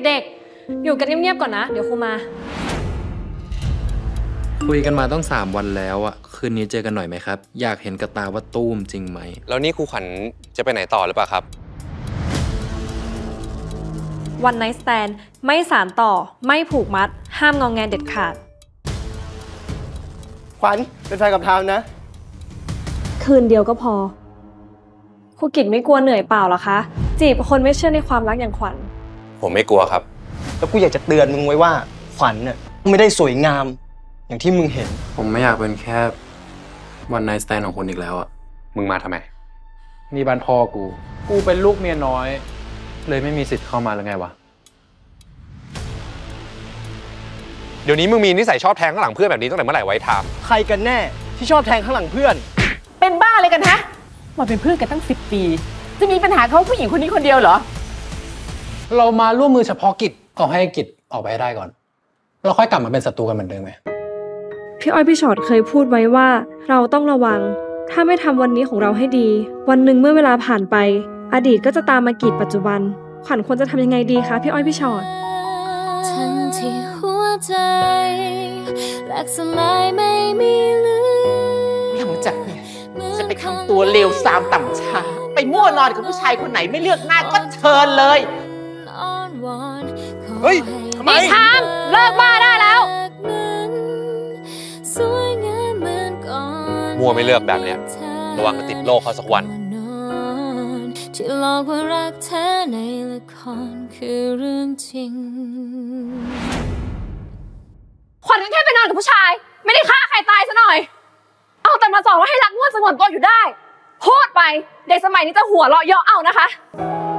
เด็กๆอยู่กันเงียบๆก่อนนะเดี๋ยวครูมาคุยกันมาต้อง3 วันแล้วอะคืนนี้เจอกันหน่อยไหมครับอยากเห็นกับตาว่าตู้มจริงไหมแล้วนี่ครูขวัญจะไปไหนต่อหรือเปล่าครับวันไนท์สแตนไม่สานต่อไม่ผูกมัดห้ามงองแงเด็ดขาดขวัญเป็นแฟนกับทามนะคืนเดียวก็พอครูกิจไม่กลัวเหนื่อยเปล่าหรอคะจีบคนไม่เชื่อในความรักอย่างขวัญผมไม่กลัวครับแล้วกูอยากจะเตือนมึงไว้ว่าขวัญน่ะไม่ได้สวยงามอย่างที่มึงเห็นผมไม่อยากเป็นแค่วันไนท์สแตนของคุณอีกแล้วอะมึงมาทำไมนี่บ้านพ่อกูเป็นลูกเมียน้อยเลยไม่มีสิทธิ์เข้ามาหรือไงวะเดี๋ยวนี้มึงมีนิสัยชอบแทงข้างหลังเพื่อนแบบนี้ตั้งแต่เมื่อไหร่ไว้ทามใครกันแน่ที่ชอบแทงข้างหลังเพื่อนเป็นบ้าอะไรกันฮะมาเป็นเพื่อนกันตั้ง10 ปีจะมีปัญหาเขาผู้หญิงคนนี้คนเดียวเหรอเรามาร่วมมือเฉพาะกิจเอาให้กิจออกไปให้ได้ก่อนเราค่อยกลับมาเป็นศัตรูกันเหมือนเดิมไหมพี่อ้อยพี่ชอตเคยพูดไว้ว่าเราต้องระวังถ้าไม่ทำวันนี้ของเราให้ดีวันหนึ่งเมื่อเวลาผ่านไปอดีตก็จะตามมากีดปัจจุบันขวัญควรจะทำยังไงดีคะพี่อ้อยพี่ชอตทั้งที่หัวใจแหลกสลายไม่มีเหลือหลังจากนี้จะไปทำตัวเลวทรามต่ำช้าไปมั่วนอนกับผู้ชายคนไหนไม่เลือกหน้าก็เชิญเลยเฮ้ยทำไมทามเลิกบ้าได้แล้วมัวไม่เลือกแบบเนี้ยระวังจะติดโรคเขาสักวันที่หลอกว่ารักแท้ในละครคือเรื่องจริงขวัญก็แค่ไปนอนกับผู้ชายไม่ได้ฆ่าใครตายซะหน่อยเอาแต่มาสอนว่าให้รักงวดสงวนตัวอยู่ได้พูดไปเด็กสมัยนี้จะหัวเราะเยาะเอานะคะ